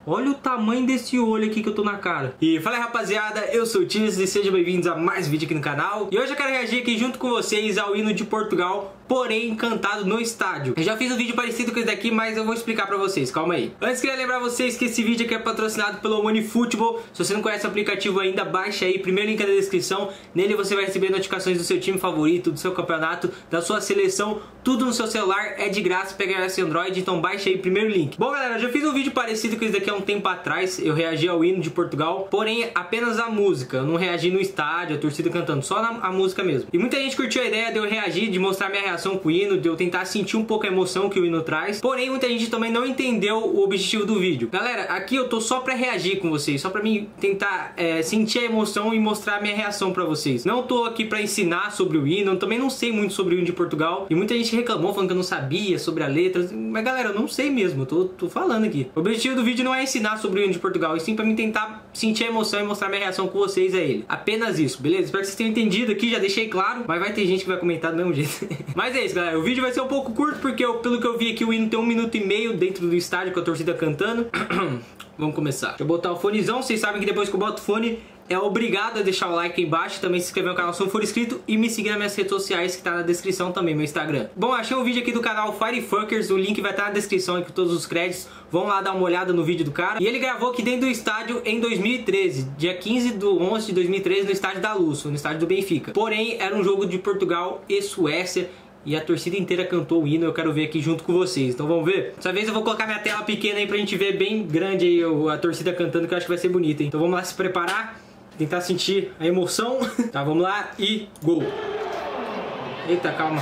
Olha o tamanho desse olho aqui que eu tô na cara. E fala aí, rapaziada, eu sou o Tiz e sejam bem-vindos a mais um vídeo aqui no canal. E hoje eu quero reagir aqui junto com vocês ao hino de Portugal, porém cantado no estádio. Eu já fiz um vídeo parecido com esse daqui, mas eu vou explicar pra vocês, calma aí. Antes queria lembrar vocês que esse vídeo aqui é patrocinado pelo OneFootball. Se você não conhece o aplicativo ainda, baixa aí, primeiro link na descrição. Nele você vai receber notificações do seu time favorito, do seu campeonato, da sua seleção, tudo no seu celular, é de graça, pega esse Android, então baixa aí, primeiro link. Bom galera, eu já fiz um vídeo parecido com esse daqui há um tempo atrás, eu reagi ao hino de Portugal, porém apenas a música, eu não reagi no estádio, a torcida cantando, só a música mesmo. E muita gente curtiu a ideia de eu reagir, de mostrar minha reação com o hino, de eu tentar sentir um pouco a emoção que o hino traz, porém muita gente também não entendeu o objetivo do vídeo. Galera, aqui eu tô só pra reagir com vocês, só pra mim tentar sentir a emoção e mostrar a minha reação pra vocês. Não tô aqui pra ensinar sobre o hino, eu também não sei muito sobre o hino de Portugal, e muita gente reclamou falando que eu não sabia sobre a letra, mas galera, eu não sei mesmo, eu tô falando aqui. O objetivo do vídeo não é ensinar sobre o hino de Portugal, e sim pra mim tentar sentir a emoção e mostrar minha reação com vocês a ele. Apenas isso, beleza? Espero que vocês tenham entendido aqui, já deixei claro, mas vai ter gente que vai comentar do mesmo jeito. Mas é isso, galera, o vídeo vai ser um pouco curto, porque pelo que eu vi aqui, o hino tem 1 minuto e meio dentro do estádio com a torcida cantando. Vamos começar. Deixa eu botar o fonezão, vocês sabem que depois que eu boto o fone, é obrigado a deixar o like aí embaixo, também se inscrever no canal se não for inscrito e me seguir nas minhas redes sociais que tá na descrição também, meu Instagram. Bom, achei um vídeo aqui do canal Firefuckers, o link vai estar na descrição aqui com todos os créditos, vão lá dar uma olhada no vídeo do cara. E ele gravou aqui dentro do estádio em 2013, dia 15/11 de 2013, no estádio da Luz, no estádio do Benfica. Porém, era um jogo de Portugal e Suécia, e a torcida inteira cantou o hino, eu quero ver aqui junto com vocês. Então vamos ver? Dessa vez eu vou colocar minha tela pequena aí pra gente ver bem grande aí a torcida cantando, que eu acho que vai ser bonito, hein? Então vamos lá se preparar, tentar sentir a emoção. Tá, vamos lá e gol. Eita, calma.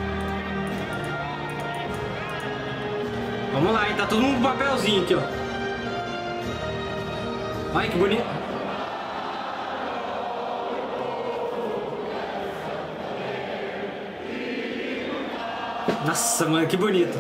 Vamos lá, hein? Tá todo mundo com papelzinho aqui, ó. Ai, que bonito. Nossa, mano, que bonito.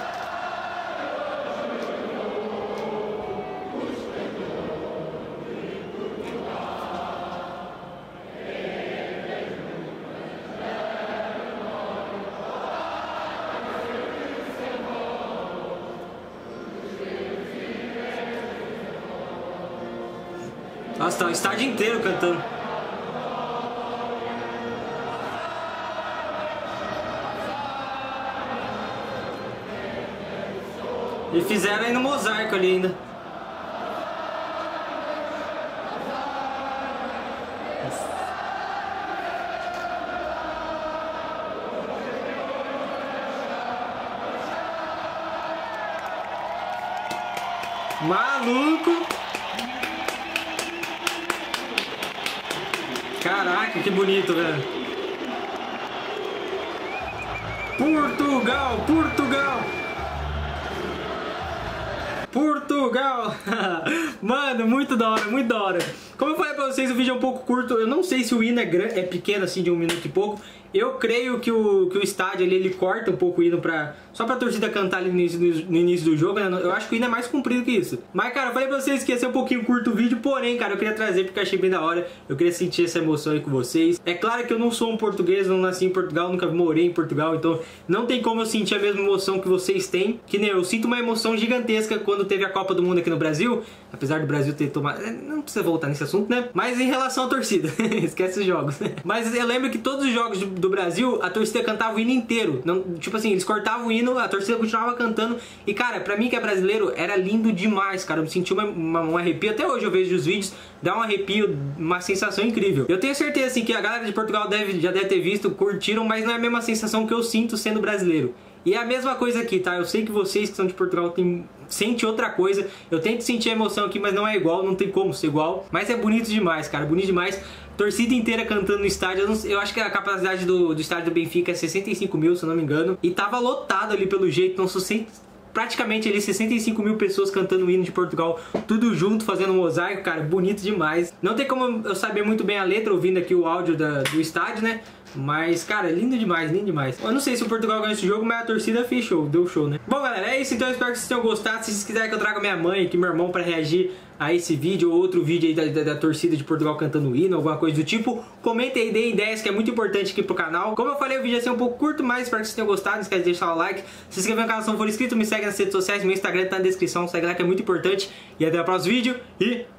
Nossa, tá o estádio inteiro cantando. E fizeram aí no mosaico ali ainda. Maluco! Caraca, que bonito, velho. Portugal, Portugal! Portugal! Mano, muito da hora, muito da hora. Como eu falei pra vocês, o vídeo é um pouco curto. Eu não sei se o hino é pequeno, assim, de 1 minuto e pouco. Eu creio que o estádio ali, ele corta um pouco o hino só pra torcida cantar ali no início do jogo, né? Eu acho que o hino é mais comprido que isso. Mas, cara, eu falei pra vocês que ia ser um pouquinho curto o vídeo, porém, cara, eu queria trazer porque eu achei bem da hora. Eu queria sentir essa emoção aí com vocês. É claro que eu não sou um português, não nasci em Portugal, nunca morei em Portugal, então não tem como eu sentir a mesma emoção que vocês têm. Que nem eu sinto uma emoção gigantesca quando teve a Copa do Mundo aqui no Brasil, apesar do Brasil ter tomado... Não precisa voltar nesse assunto, né? Mas em relação à torcida, esquece os jogos. Mas eu lembro que todos os jogos do Brasil, a torcida cantava o hino inteiro. Não, tipo assim, eles cortavam o hino, a torcida continuava cantando. E cara, pra mim que é brasileiro, era lindo demais, cara. Eu me senti um arrepio. Até hoje eu vejo os vídeos, dá um arrepio, uma sensação incrível. Eu tenho certeza assim que a galera de Portugal já deve ter visto, curtiram, mas não é a mesma sensação que eu sinto sendo brasileiro. E é a mesma coisa aqui, tá? Eu sei que vocês que são de Portugal sentem outra coisa. Eu tento sentir a emoção aqui, mas não é igual, não tem como ser igual. Mas é bonito demais, cara, bonito demais. Torcida inteira cantando no estádio. Eu acho que a capacidade do estádio do Benfica é 65 mil, se eu não me engano. E tava lotado ali pelo jeito, então praticamente ali 65 mil pessoas cantando o hino de Portugal, tudo junto, fazendo um mosaico, cara, bonito demais. Não tem como eu saber muito bem a letra ouvindo aqui o áudio do estádio, né? Mas, cara, lindo demais, lindo demais. Eu não sei se o Portugal ganhou esse jogo, mas a torcida fez show, deu show, né? Bom, galera, é isso. Então eu espero que vocês tenham gostado. Se vocês quiserem que eu traga minha mãe aqui, meu irmão, pra reagir a esse vídeo ou outro vídeo aí da torcida de Portugal cantando o hino, alguma coisa do tipo, comentem aí, deem ideias, que é muito importante aqui pro canal. Como eu falei, o vídeo vai ser um pouco curto, mas espero que vocês tenham gostado. Não esquece de deixar o like, se inscrever no canal se não for inscrito, me segue nas redes sociais, meu Instagram tá na descrição, segue lá que é muito importante. E até o próximo vídeo e